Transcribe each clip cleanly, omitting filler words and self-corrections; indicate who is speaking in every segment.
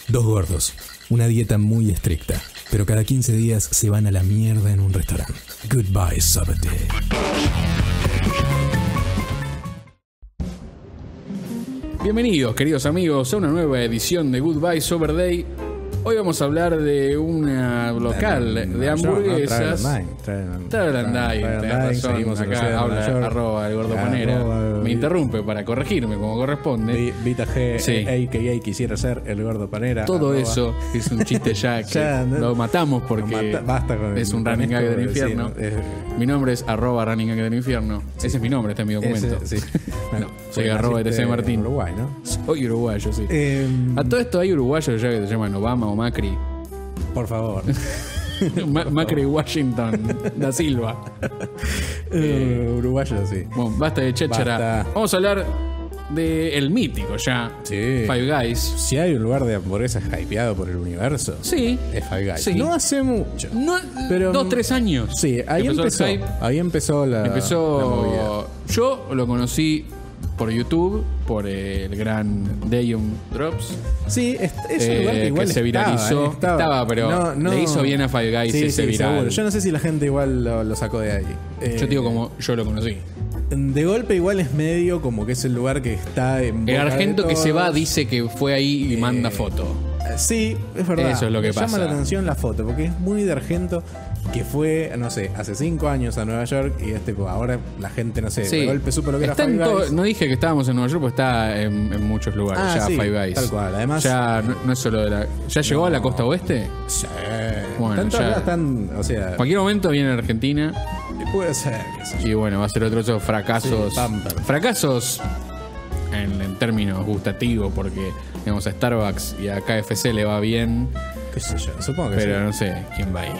Speaker 1: Dos gordos, una dieta muy estricta, pero cada 15 días se van a la mierda en un restaurante. Goodbye, Sabate.
Speaker 2: Bienvenidos, queridos amigos, a una nueva edición de Goodbye Sober Day. Hoy vamos a hablar de una local de hamburguesas. Travel and Dine, tenés razón. Acá habla arroba el gordo Panera. Me interrumpe para corregirme como corresponde.
Speaker 3: Vita G,
Speaker 2: Sí.
Speaker 3: a.k.a. quisiera ser el gordo Panera.
Speaker 2: Todo
Speaker 3: arroba.
Speaker 2: eso es un chiste ya que
Speaker 3: Ya, ¿no?
Speaker 2: lo matamos porque
Speaker 3: Basta con
Speaker 2: es un
Speaker 3: con
Speaker 2: running gag
Speaker 3: esto,
Speaker 2: del infierno.
Speaker 3: sí,
Speaker 2: Mi nombre es arroba running gag del infierno. Ese es mi nombre, está en mi documento.
Speaker 3: sí. Bueno,
Speaker 2: Soy
Speaker 3: porque
Speaker 2: arroba
Speaker 3: naciste
Speaker 2: ETC Martín.
Speaker 3: en Uruguay, ¿no?
Speaker 2: Soy uruguayo, sí. A todo esto hay uruguayos ya que se llaman Obama o Macri.
Speaker 3: Por favor.
Speaker 2: Macri Washington da Silva.
Speaker 3: Uruguayo, sí.
Speaker 2: Bueno, basta de chéchara.
Speaker 3: Basta.
Speaker 2: Vamos a hablar de el mítico ya.
Speaker 3: Sí.
Speaker 2: Five Guys.
Speaker 3: Si hay un lugar de hamburguesas hypeado por el universo,
Speaker 2: Sí.
Speaker 3: es Five Guys.
Speaker 2: Sí.
Speaker 3: No hace mucho.
Speaker 2: No,
Speaker 3: Pero-
Speaker 2: 2-3 años.
Speaker 3: Sí, ahí
Speaker 2: el
Speaker 3: empezó.
Speaker 2: hype.
Speaker 3: Ahí empezó la movida.
Speaker 2: Yo lo conocí por YouTube, por el gran Dayum Drops.
Speaker 3: Sí, es un lugar que igual
Speaker 2: se viralizó. Estaba, pero le hizo bien a Five Guys
Speaker 3: sí,
Speaker 2: ese
Speaker 3: sí,
Speaker 2: viral.
Speaker 3: seguro. Yo no sé si la gente igual lo sacó de ahí.
Speaker 2: Yo digo como yo lo conocí.
Speaker 3: De golpe igual es medio como que es el lugar que está en
Speaker 2: El
Speaker 3: boca de
Speaker 2: argento que se va
Speaker 3: todos.
Speaker 2: dice que fue ahí y manda foto.
Speaker 3: Sí, es verdad.
Speaker 2: Eso es lo que
Speaker 3: Me
Speaker 2: pasa.
Speaker 3: llama la atención la foto, porque es muy de Argento que fue, no sé, hace 5 años a Nueva York y ahora la gente, no sé,
Speaker 2: Sí.
Speaker 3: de golpe supo lo que
Speaker 2: Está
Speaker 3: era
Speaker 2: en
Speaker 3: Five
Speaker 2: todo-
Speaker 3: Guys.
Speaker 2: no dije que estábamos en Nueva York, pues está en muchos lugares.
Speaker 3: Ah,
Speaker 2: ya
Speaker 3: sí,
Speaker 2: Five Guys.
Speaker 3: tal cual. Además,
Speaker 2: ya no es solo de la. ¿Ya llegó a la costa oeste?
Speaker 3: Sí.
Speaker 2: Bueno,
Speaker 3: Están todas
Speaker 2: ya.
Speaker 3: lados, están, o sea,
Speaker 2: En cualquier momento viene a Argentina
Speaker 3: puede ser, qué sé yo.
Speaker 2: y bueno, va a ser otro de esos fracasos.
Speaker 3: Sí, bumper.
Speaker 2: Fracasos en términos gustativos, porque digamos a Starbucks y a KFC le va bien,
Speaker 3: Qué sé yo, supongo que
Speaker 2: pero
Speaker 3: sí.
Speaker 2: no sé quién va ahí.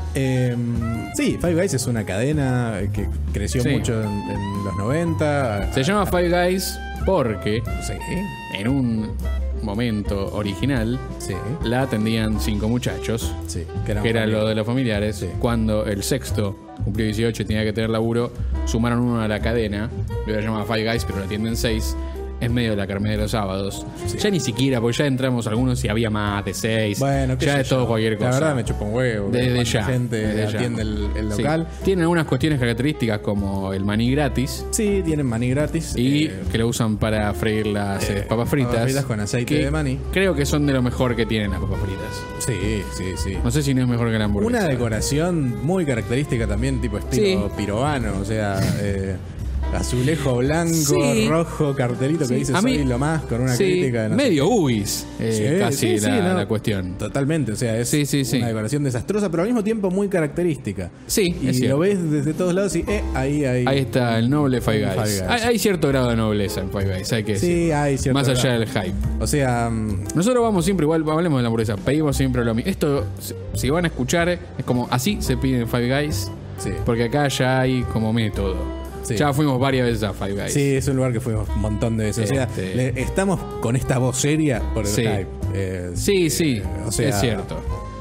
Speaker 3: Sí, Five Guys es una cadena que creció
Speaker 2: Sí.
Speaker 3: mucho en los 90.
Speaker 2: Se llama Five Guys porque
Speaker 3: Sí,
Speaker 2: en un momento original
Speaker 3: sí,
Speaker 2: la atendían 5 muchachos.
Speaker 3: sí.
Speaker 2: Que era
Speaker 3: familia.
Speaker 2: lo de los familiares.
Speaker 3: Sí.
Speaker 2: Cuando el sexto cumplió 18 y tenía que tener laburo, sumaron uno a la cadena. Yo la llamaba Five Guys, pero la atienden 6. Es medio de la carne de los sábados.
Speaker 3: Sí.
Speaker 2: Ya ni siquiera, porque ya entramos algunos y había más de 6.
Speaker 3: Bueno, qué
Speaker 2: ya
Speaker 3: sé
Speaker 2: es todo
Speaker 3: yo.
Speaker 2: cualquier cosa.
Speaker 3: La verdad me chupa un huevo.
Speaker 2: Desde
Speaker 3: cuánta
Speaker 2: ya.
Speaker 3: gente
Speaker 2: desde ya.
Speaker 3: atiende el
Speaker 2: Sí.
Speaker 3: local.
Speaker 2: Tienen algunas cuestiones características como el maní gratis
Speaker 3: Sí, tienen maní gratis.
Speaker 2: y que lo usan para freír las papas fritas.
Speaker 3: papas fritas con aceite
Speaker 2: que
Speaker 3: de maní.
Speaker 2: Creo que son de lo mejor que tienen las papas fritas.
Speaker 3: Sí, sí, sí.
Speaker 2: No sé si no es mejor que la hamburguesa.
Speaker 3: Una decoración muy característica también, tipo estilo
Speaker 2: Sí.
Speaker 3: pirobano, o sea, azulejo blanco,
Speaker 2: Sí.
Speaker 3: rojo, cartelito
Speaker 2: Sí.
Speaker 3: que dice
Speaker 2: A mí-
Speaker 3: soy lo más, con una
Speaker 2: Sí,
Speaker 3: crítica. de no sé
Speaker 2: medio UIS,
Speaker 3: Sí,
Speaker 2: casi
Speaker 3: sí, sí,
Speaker 2: la,
Speaker 3: no.
Speaker 2: la cuestión.
Speaker 3: Totalmente, o sea, es
Speaker 2: Sí, sí, sí.
Speaker 3: una decoración desastrosa, pero al mismo tiempo muy característica.
Speaker 2: Sí,
Speaker 3: Y
Speaker 2: es cierto.
Speaker 3: lo ves desde todos lados y ahí
Speaker 2: Ahí está el noble Five Guys.
Speaker 3: Five Guys.
Speaker 2: Hay cierto grado de nobleza en Five Guys, hay que decir.
Speaker 3: Sí, hay cierto
Speaker 2: Más allá
Speaker 3: grado.
Speaker 2: del hype.
Speaker 3: O sea,
Speaker 2: Nosotros vamos siempre igual, hablemos de la hamburguesa, pedimos siempre lo mismo. Esto, si van a escuchar, es como así se piden Five Guys,
Speaker 3: sí.
Speaker 2: porque acá ya hay como método.
Speaker 3: Sí.
Speaker 2: Ya fuimos varias veces a Five Guys.
Speaker 3: Sí, es un lugar que fuimos un montón de veces. O sea,
Speaker 2: Este-
Speaker 3: estamos con esta voz seria por el
Speaker 2: Sí.
Speaker 3: hype.
Speaker 2: Sí,
Speaker 3: o sea,
Speaker 2: es cierto.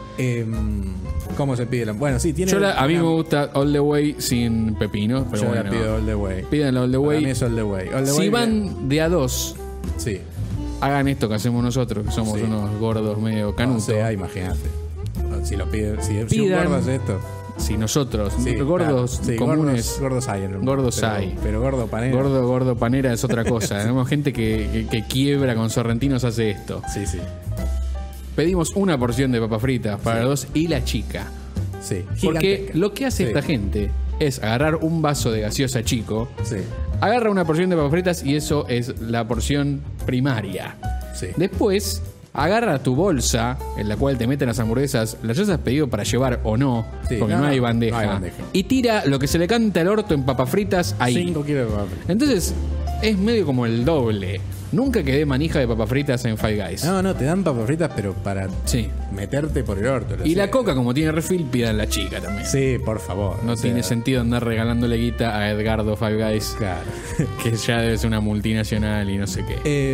Speaker 3: ¿Cómo se pide? Bueno, sí, tiene.
Speaker 2: A mí me
Speaker 3: una-
Speaker 2: gusta All the Way sin pepino, pero
Speaker 3: Yo
Speaker 2: bueno.
Speaker 3: la pido all the way.
Speaker 2: Pídanlo All the
Speaker 3: Para
Speaker 2: Way.
Speaker 3: mí es all the way. All the
Speaker 2: Si
Speaker 3: way
Speaker 2: van de a dos,
Speaker 3: Sí.
Speaker 2: hagan esto que hacemos nosotros, que somos
Speaker 3: Sí.
Speaker 2: unos gordos medio canutos.
Speaker 3: O sea, imagínate. Si lo pide, si un
Speaker 2: Pidan-
Speaker 3: gordo hace esto.
Speaker 2: Si nosotros,
Speaker 3: Sí,
Speaker 2: gordos
Speaker 3: claro. Sí,
Speaker 2: comunes,
Speaker 3: gordos hay en el mundo.
Speaker 2: Gordos
Speaker 3: pero,
Speaker 2: hay.
Speaker 3: Pero gordo panera.
Speaker 2: gordo panera es otra cosa. Tenemos gente que quiebra con sorrentinos, hace esto.
Speaker 3: Sí, sí.
Speaker 2: Pedimos una porción de papas fritas para los dos y la chica.
Speaker 3: Sí.
Speaker 2: Porque
Speaker 3: Gigantesca.
Speaker 2: lo que hace
Speaker 3: Sí.
Speaker 2: esta gente es agarrar un vaso de gaseosa chico,
Speaker 3: Sí.
Speaker 2: agarra una porción de papas fritas y eso es la porción primaria.
Speaker 3: Sí.
Speaker 2: Después, agarra tu bolsa en la cual te meten las hamburguesas, las hayas pedido para llevar o no,
Speaker 3: Sí,
Speaker 2: porque no hay bandeja,
Speaker 3: no hay bandeja.
Speaker 2: y tira lo que se le canta al orto en papas fritas ahí.
Speaker 3: 5 kilos de papas fritas.
Speaker 2: Entonces, es medio como el doble. Nunca quedé manija de papas fritas en Five Guys.
Speaker 3: No, te dan papas fritas, pero para
Speaker 2: Sí.
Speaker 3: meterte por el orto.
Speaker 2: Y la coca, como tiene refill, pidan la chica también.
Speaker 3: Sí, por favor.
Speaker 2: No
Speaker 3: o sea,
Speaker 2: tiene sentido andar regalándole guita a Edgardo Five Guys,
Speaker 3: Claro.
Speaker 2: que ya debe ser una multinacional y no sé qué.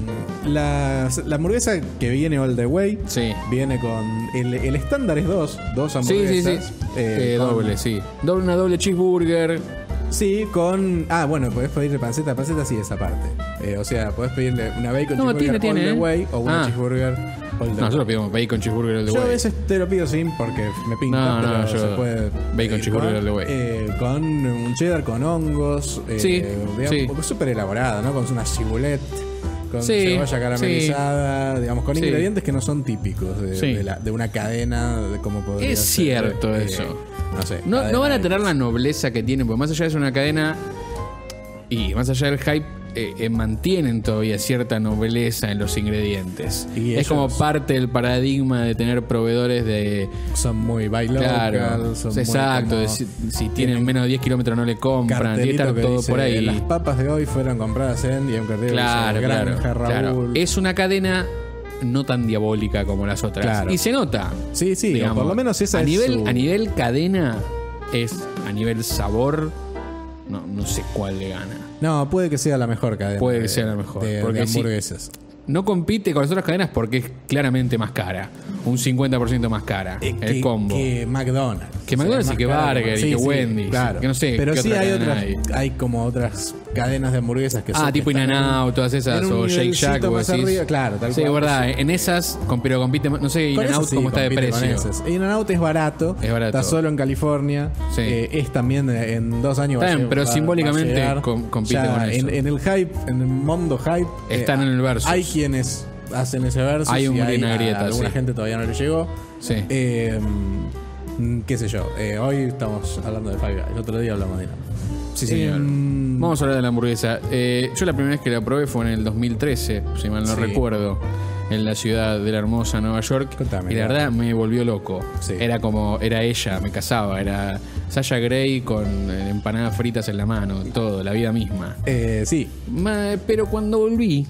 Speaker 3: La hamburguesa que viene all the way
Speaker 2: Sí.
Speaker 3: viene con. El estándar es dos
Speaker 2: Sí,
Speaker 3: hamburguesas.
Speaker 2: sí, sí.
Speaker 3: Con-
Speaker 2: Doble, sí. Una doble cheeseburger.
Speaker 3: Sí, con. Ah, bueno, podés pedirle panceta. Panceta sí, esa parte. O sea, podés pedirle una bacon cheeseburger all the way o una cheeseburger all the way.
Speaker 2: Nosotros pedimos bacon cheeseburger all the way.
Speaker 3: Yo a veces te lo pido sin porque me pinta, pero
Speaker 2: yo
Speaker 3: se puede
Speaker 2: bacon cheeseburger all the way.
Speaker 3: Con un cheddar con hongos, digamos, súper elaborado, ¿no? Con una ciboulette, con cebolla caramelizada, digamos, con ingredientes que no son típicos de una cadena, de cómo podría
Speaker 2: ser. Es cierto eso.
Speaker 3: No sé.
Speaker 2: No van a tener la nobleza que tienen, porque más allá de ser una cadena y más allá del hype, mantienen todavía cierta nobleza en los ingredientes. Y es como parte del paradigma de tener proveedores de...
Speaker 3: Son muy bailables.
Speaker 2: Claro, son exacto. Muy si tienen menos de 10 kilómetros no le compran. Tiene que estar todo por ahí.
Speaker 3: Las papas de hoy fueron compradas en... Y un cartel Granja Raúl.
Speaker 2: Claro. Es una cadena no tan diabólica como las otras. Claro. Y se nota.
Speaker 3: Sí, digamos, por lo menos esa
Speaker 2: a nivel cadena, a nivel sabor, no sé cuál le gana.
Speaker 3: No, puede que sea la mejor cadena.
Speaker 2: Puede que sea la mejor.
Speaker 3: Porque de hamburguesas.
Speaker 2: No compite con las otras cadenas porque es claramente más cara. Un 50% más cara. El combo.
Speaker 3: Que McDonald's.
Speaker 2: Que McDonald's y que Burger y que Wendy's.
Speaker 3: Claro.
Speaker 2: Que no sé.
Speaker 3: Pero sí hay otras. Hay como otras cadenas de hamburguesas que son.
Speaker 2: Tipo In-N-Out, todas esas. O Shake Shack.
Speaker 3: Más arriba, claro, tal
Speaker 2: sí,
Speaker 3: cual.
Speaker 2: Sí, verdad. En esas, pero compite. No sé, In-N-Out cómo está de precio.
Speaker 3: In-N-Out es barato. Está solo en California. Sí. Es también en 2 años.
Speaker 2: Está bien, pero simbólicamente compite con eso.
Speaker 3: En el hype, en el mundo hype.
Speaker 2: Están en el versus.
Speaker 3: Hay quienes hacen ese versus.
Speaker 2: Hay una grieta.
Speaker 3: Alguna gente todavía no le llegó.
Speaker 2: Sí.
Speaker 3: Qué sé yo. Hoy estamos hablando de Five Guys. El otro día hablamos de nada.
Speaker 2: Sí, señor. Vamos a hablar de la hamburguesa. Yo la primera vez que la probé fue en el 2013, si mal no recuerdo, en la ciudad de la hermosa Nueva York.
Speaker 3: Contame,
Speaker 2: y la verdad me volvió loco.
Speaker 3: Sí.
Speaker 2: Era ella, me casaba. Era Sasha Grey con empanadas fritas en la mano, todo, la vida misma.
Speaker 3: Sí.
Speaker 2: Pero cuando volví,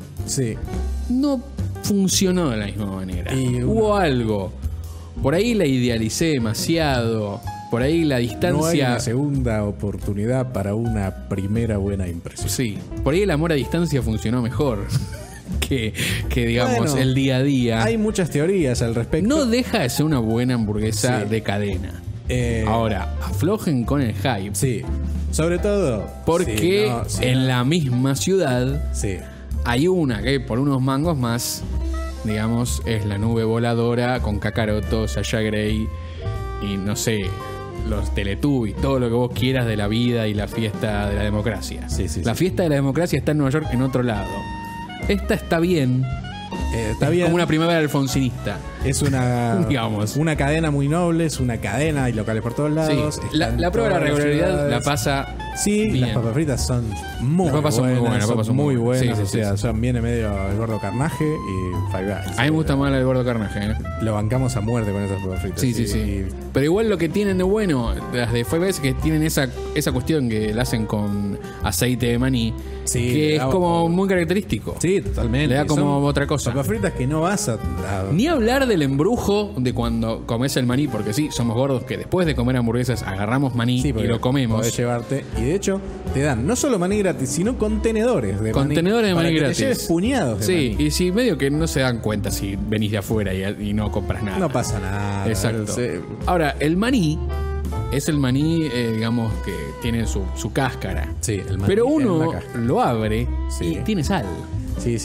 Speaker 2: no funcionó de la misma manera. Hubo algo. Por ahí la idealicé demasiado. Por ahí la distancia...
Speaker 3: No hay una segunda oportunidad para una primera buena impresión.
Speaker 2: Sí. Por ahí el amor a distancia funcionó mejor que digamos, el día a día.
Speaker 3: Hay muchas teorías al respecto.
Speaker 2: No deja de ser una buena hamburguesa de cadena. Ahora, aflojen con el hype.
Speaker 3: Sí. Sobre todo...
Speaker 2: Porque en la misma ciudad hay una que por unos mangos más... Digamos, es la nube voladora con Kakaroto, Sasha Grey y no sé, los Teletubbies, todo lo que vos quieras de la vida y la fiesta de la democracia. La fiesta de la democracia está en Nueva York en otro lado. Esta está bien.
Speaker 3: Está bien.
Speaker 2: Como una primavera alfonsinista.
Speaker 3: Es una,
Speaker 2: digamos,
Speaker 3: una cadena muy noble, es una cadena, hay locales por todos lados.
Speaker 2: La prueba de la regularidad la pasa.
Speaker 3: Sí, bien. Las papas fritas son muy buenas. Son muy buenas. O sea, viene medio el gordo carnaje y Five Guys.
Speaker 2: A mí me gusta más el gordo carnaje.
Speaker 3: Lo bancamos a muerte con esas papas fritas.
Speaker 2: Sí. Pero igual lo que tienen de bueno, las de Five Guys, es que tienen esa cuestión que la hacen con aceite de maní. Que es como muy característico.
Speaker 3: Sí, totalmente.
Speaker 2: Le da como otra cosa.
Speaker 3: Papas fritas que no vas a...
Speaker 2: Ni hablar del embrujo de cuando comes el maní, porque sí, somos gordos que después de comer hamburguesas agarramos maní y lo comemos.
Speaker 3: Podés llevarte. Y de hecho, te dan no solo maní gratis, sino contenedores de maní.
Speaker 2: Contenedores de maní gratis.
Speaker 3: Te lleves puñados de maní.
Speaker 2: Y si medio que no se dan cuenta si venís de afuera y no compras nada.
Speaker 3: No pasa nada.
Speaker 2: Exacto. Ahora, el maní es el maní, digamos, que tiene su cáscara.
Speaker 3: Sí, el maní.
Speaker 2: Pero uno lo abre y tiene sal.
Speaker 3: Sí.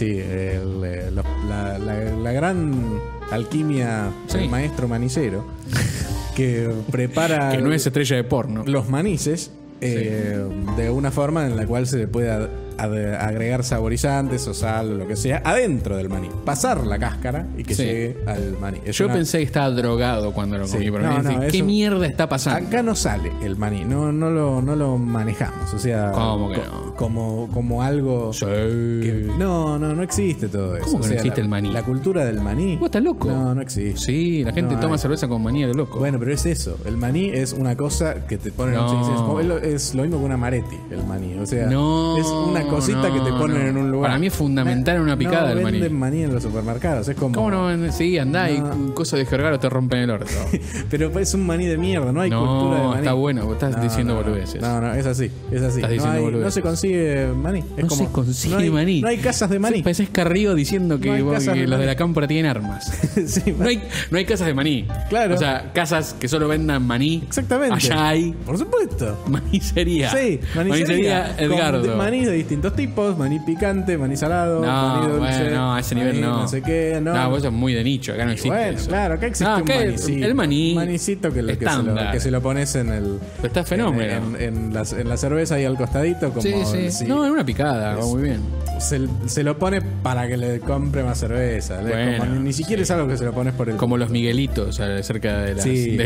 Speaker 3: La gran alquimia del maestro manicero que prepara...
Speaker 2: que no es estrella de porno.
Speaker 3: Los manices de una forma en la cual se le puede agregar saborizantes o sal o lo que sea adentro del maní, pasar la cáscara y que llegue al maní.
Speaker 2: Yo pensé que estaba drogado cuando lo comí, pero ¿qué mierda está pasando?
Speaker 3: Acá no sale el maní, no lo manejamos, o sea,
Speaker 2: ¿cómo que no?
Speaker 3: Como algo que, no existe todo eso.
Speaker 2: ¿Cómo que no existe el maní?
Speaker 3: La cultura del maní.
Speaker 2: ¿Vos estás loco?
Speaker 3: No existe.
Speaker 2: Sí, la gente toma cerveza con maní a lo loco.
Speaker 3: Bueno, pero es eso, el maní es una cosa que te ponen es lo mismo que una Amaretti, el maní, o sea, es una cosita que te ponen en un lugar.
Speaker 2: Para mí es fundamental una picada del maní.
Speaker 3: No venden maní en los supermercados, es como...
Speaker 2: ¿Cómo no venden? Sí, andá y un coso de jergaro te rompen el orto.
Speaker 3: Pero es un maní de mierda, no hay cultura de maní.
Speaker 2: Está bueno, vos estás diciendo boludeces.
Speaker 3: No, es así.
Speaker 2: Estás diciendo boludeces.
Speaker 3: No se consigue maní.
Speaker 2: Se consigue maní.
Speaker 3: No hay casas de maní.
Speaker 2: Pareces Carrillo diciendo que los de la cámpora tienen armas.
Speaker 3: Sí,
Speaker 2: no hay casas de maní.
Speaker 3: Claro.
Speaker 2: O sea, casas que solo vendan maní.
Speaker 3: Exactamente.
Speaker 2: Allá hay.
Speaker 3: Por supuesto.
Speaker 2: Manicería.
Speaker 3: Sí,
Speaker 2: Manicería Edgardo.
Speaker 3: Maní de distintos tipos: maní picante, maní salado, maní dulce.
Speaker 2: Bueno, no, a ese nivel no.
Speaker 3: No sé qué, no.
Speaker 2: No, eso es muy de nicho, acá no existe.
Speaker 3: Bueno,
Speaker 2: eso.
Speaker 3: claro, acá existe un manicito.
Speaker 2: El maní.
Speaker 3: Un manicito que se lo pones en el.
Speaker 2: Pero está fenómeno.
Speaker 3: En la cerveza y al costadito. Como
Speaker 2: sí. No, en una picada, va muy bien.
Speaker 3: Se lo pone para que le compre más cerveza.
Speaker 2: Bueno,
Speaker 3: ni siquiera es algo que se lo pones por el.
Speaker 2: Como los Miguelitos, cerca de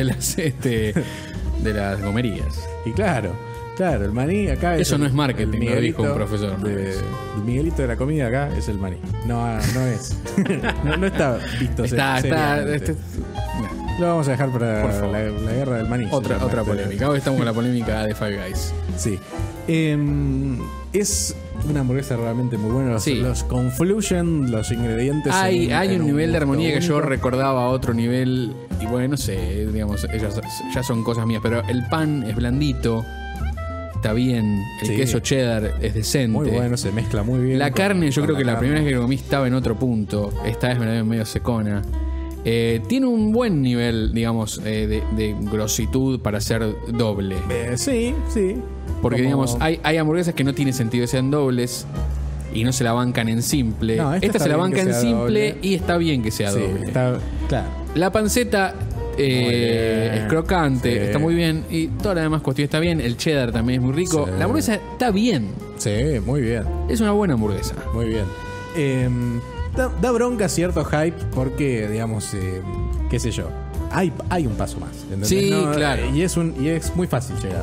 Speaker 2: las gomerías.
Speaker 3: Y claro, el maní acá es.
Speaker 2: Eso no es marketing, lo dijo un profesor.
Speaker 3: El Miguelito de la comida acá es el maní. No es. no está visto. Lo vamos a dejar para la guerra del maní.
Speaker 2: Otra polémica. Hoy estamos con la polémica de Five Guys.
Speaker 3: Sí. Es una hamburguesa realmente muy buena. Los confluyen, los ingredientes.
Speaker 2: Hay un nivel de armonía que yo recordaba a otro nivel. Y bueno, no sé, digamos, ellas ya son cosas mías. Pero el pan es blandito. Está bien. El queso cheddar es decente.
Speaker 3: Muy bueno, se mezcla muy bien.
Speaker 2: La carne, yo creo que la primera vez que lo comí estaba en otro punto. Esta vez me la veo medio secona. Tiene un buen nivel, digamos, de grositud para ser doble.
Speaker 3: Sí.
Speaker 2: Porque, digamos, hay hamburguesas que no tiene sentido que sean dobles y no se la bancan en simple.
Speaker 3: No,
Speaker 2: esta se la banca en simple
Speaker 3: doble.
Speaker 2: Y está bien que sea doble.
Speaker 3: Está, claro.
Speaker 2: La panceta es crocante, está muy bien. Y toda la demás cuestión está bien. El cheddar también es muy rico. La hamburguesa está bien.
Speaker 3: Sí, muy bien.
Speaker 2: Es una buena hamburguesa.
Speaker 3: Muy bien. Da bronca cierto hype porque, digamos, qué sé yo, hay un paso más, ¿entendés?
Speaker 2: Sí, claro.
Speaker 3: Y es muy fácil llegar.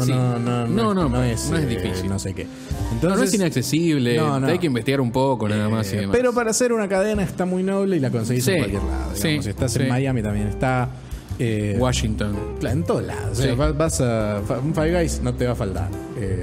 Speaker 3: No es difícil. No sé qué. Entonces,
Speaker 2: no es inaccesible. Hay que investigar un poco nada más y demás.
Speaker 3: Pero para hacer una cadena está muy noble y la conseguís en cualquier lado. Digamos. Si estás en Miami también está.
Speaker 2: Washington.
Speaker 3: En todos lados. O sea, vas a un Five Guys, no te va a faltar.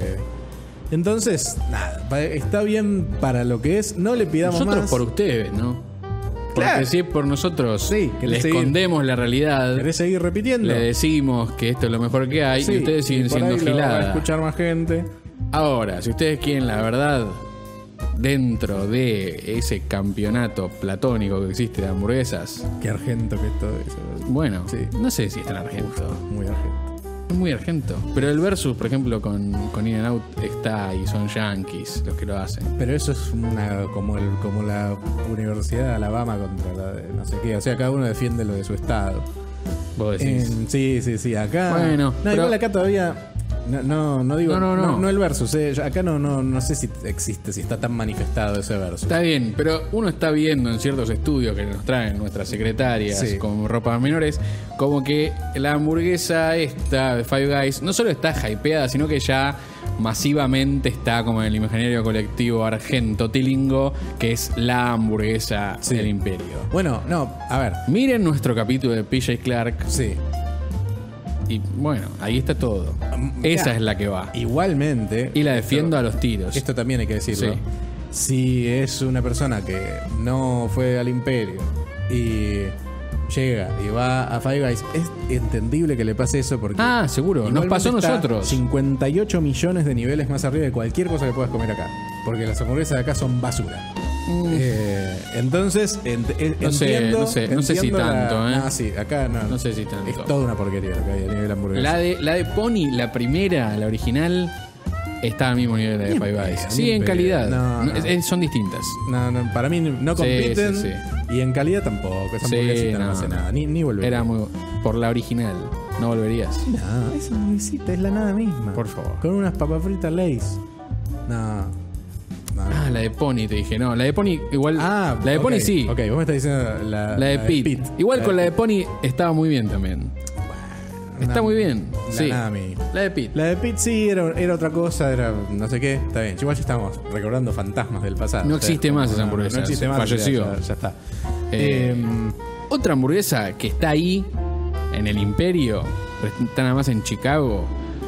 Speaker 3: Entonces, nada, está bien para lo que es. No le pidamos
Speaker 2: nosotros
Speaker 3: más.
Speaker 2: Por ustedes, ¿no? Porque
Speaker 3: claro.
Speaker 2: si es por nosotros, le escondemos la realidad.
Speaker 3: ¿Querés seguir repitiendo?
Speaker 2: Le decimos que esto es lo mejor que hay y ustedes siguen siendo giladas.
Speaker 3: Va a escuchar más gente.
Speaker 2: Ahora, si ustedes quieren la verdad dentro de ese campeonato platónico que existe de hamburguesas.
Speaker 3: Qué argento que es todo eso.
Speaker 2: Bueno, no sé si es tan argento.
Speaker 3: Muy argento.
Speaker 2: Es muy argento. Pero el versus, por ejemplo, con In-N-Out está y son yankees los que lo hacen.
Speaker 3: Pero eso es como la Universidad de Alabama contra la de no sé qué. O sea, cada uno defiende lo de su estado.
Speaker 2: ¿Vos decís?
Speaker 3: Sí. Acá.
Speaker 2: Bueno,
Speaker 3: igual acá todavía. No digo. No el versus. Acá no sé si existe, si está tan manifestado ese versus.
Speaker 2: Está bien, pero uno está viendo en ciertos estudios que nos traen nuestras secretarias con ropas menores, como que la hamburguesa esta de Five Guys no solo está hypeada, sino que ya masivamente está como en el imaginario colectivo argento tilingo, que es la hamburguesa del imperio.
Speaker 3: Bueno, a ver.
Speaker 2: Miren nuestro capítulo de PJ Clark.
Speaker 3: Sí.
Speaker 2: Y bueno, ahí está todo. Esa es la que va.
Speaker 3: Igualmente.
Speaker 2: Y la defiendo a los tiros.
Speaker 3: Esto también hay que decirlo. Sí. Si es una persona que no fue al imperio y llega y va a Five Guys, es entendible que le pase eso porque...
Speaker 2: seguro. Nos pasó a nosotros.
Speaker 3: 58 millones de niveles más arriba de cualquier cosa que puedas comer acá. Porque las hamburguesas de acá son basura. Entonces, entiendo.
Speaker 2: No sé si tanto,
Speaker 3: No, sí, acá no.
Speaker 2: No sé si tanto.
Speaker 3: Es toda una porquería lo que hay a nivel hamburguesa.
Speaker 2: La de Pony, la primera, la original, está al mismo nivel de Five Guys. Sí, en calidad. Son distintas.
Speaker 3: No, para mí no compiten. Sí. Y en calidad tampoco. Esa hamburguesita no hace nada. Ni volvería.
Speaker 2: Era por la original. ¿No volverías?
Speaker 3: No, esa hamburguesita es la nada misma.
Speaker 2: Por favor.
Speaker 3: Con unas papas fritas Lay's. No.
Speaker 2: La de Pony te dije. No, la de Pony igual. La de Pony sí.
Speaker 3: Ok, vos me estás diciendo la
Speaker 2: de Pete. Igual con la de Pony estaba muy bien también. Está muy bien. Sí. La de Pete.
Speaker 3: La de Pete sí era otra cosa, era no sé qué. Está bien. Igual ya estamos recordando fantasmas del pasado.
Speaker 2: No existe más esa hamburguesa.
Speaker 3: No existe más.
Speaker 2: Falleció.
Speaker 3: Ya está.
Speaker 2: Otra hamburguesa que está ahí en el Imperio, pero está nada más en Chicago.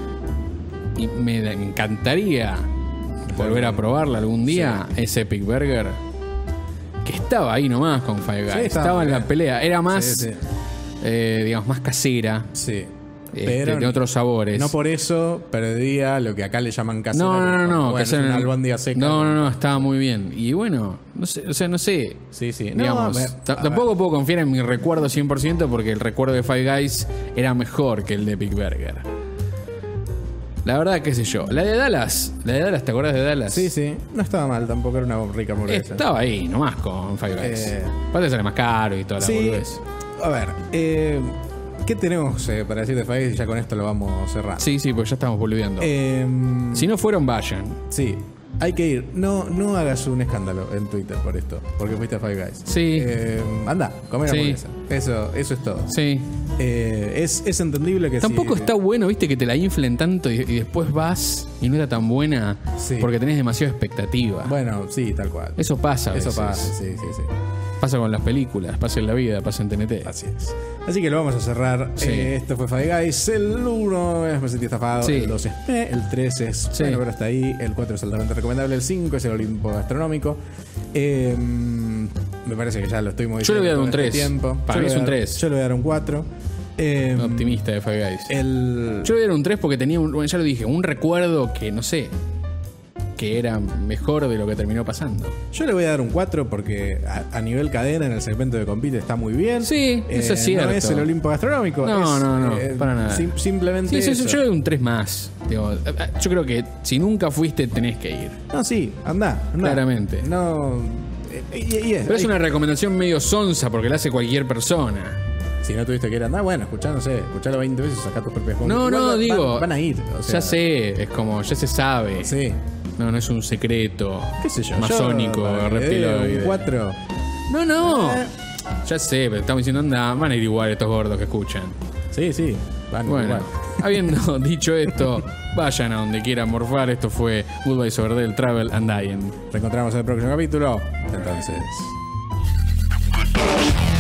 Speaker 2: Y me encantaría volver a probarla algún día. Es Epic Burger, que estaba ahí nomás con Five Guys. Estaba en la pelea. Era más, digamos, más casera.
Speaker 3: Sí.
Speaker 2: Pero de otros sabores.
Speaker 3: No por eso perdía lo que acá le llaman casera.
Speaker 2: No.
Speaker 3: Bueno, es una albóndiga seca.
Speaker 2: No, estaba muy bien. Y bueno, no sé.
Speaker 3: Sí.
Speaker 2: Digamos, tampoco puedo confiar en mi recuerdo 100% porque el recuerdo de Five Guys era mejor que el de Epic Burger. La verdad, qué sé yo. La de Dallas, ¿te acordás de Dallas?
Speaker 3: Sí. No estaba mal, tampoco era una rica hamburguesa.
Speaker 2: Estaba ahí, nomás con Five Guys. Aparte sale más caro y toda la hamburguesa.
Speaker 3: A ver, ¿qué tenemos para decir de Five Guys? Y ya con esto lo vamos cerrando.
Speaker 2: Sí, pues ya estamos volviendo. Si no fueron, vayan.
Speaker 3: Sí. Hay que ir. No hagas un escándalo en Twitter por esto, porque fuiste a Five Guys.
Speaker 2: Sí.
Speaker 3: Anda, come la hamburguesa. Eso es todo.
Speaker 2: Sí.
Speaker 3: Es entendible que
Speaker 2: tampoco está bueno, viste, que te la inflen tanto y después vas y no era tan buena porque tenés demasiada expectativa.
Speaker 3: Bueno, sí, tal cual.
Speaker 2: Eso pasa a veces.
Speaker 3: Eso pasa, sí.
Speaker 2: Pasa con las películas, pasa en la vida, pasa en TNT.
Speaker 3: Así es. Así que lo vamos a cerrar. Esto fue Five Guys. El 1 me sentí estafado. El 2 es el 3 es bueno, pero hasta ahí. El 4 es altamente recomendable. El 5 es el Olimpo Gastronómico. Me parece que ya lo estoy modificando.
Speaker 2: Yo le voy a dar un 3. Para mí es un 3.
Speaker 3: Yo le voy a dar un 4.
Speaker 2: Optimista de Five Guys. Yo le voy a dar un 3 porque tenía, ya lo dije, un recuerdo que no sé, que era mejor de lo que terminó pasando.
Speaker 3: Yo le voy a dar un 4 porque a nivel cadena en el segmento de compite está muy bien.
Speaker 2: Sí, eso es cierto.
Speaker 3: No es el Olimpo Gastronómico.
Speaker 2: No, para nada.
Speaker 3: Simplemente eso.
Speaker 2: Yo le doy un 3 más. Digo, yo creo que si nunca fuiste tenés que ir.
Speaker 3: No, sí, anda.
Speaker 2: Claramente.
Speaker 3: No.
Speaker 2: Pero es una recomendación medio sonsa porque la hace cualquier persona.
Speaker 3: Si no tuviste que ir a andar, bueno, escuchalo 20 veces, sacá tus propias
Speaker 2: conclusiones. No, digo.
Speaker 3: Van a ir. O sea,
Speaker 2: ya sé, es como, ya se sabe.
Speaker 3: Sí.
Speaker 2: No es un secreto.
Speaker 3: ¿Qué sé yo?
Speaker 2: Masónico, reptiloide.
Speaker 3: Un 4.
Speaker 2: No. Ya sé, pero estamos diciendo, anda, van a ir igual estos gordos que escuchan.
Speaker 3: Sí, van igual.
Speaker 2: Habiendo dicho esto, vayan a donde quieran morfar. Esto fue Goodbye Over Day, Travel and Dying.
Speaker 3: Reencontramos en el próximo capítulo. Entonces.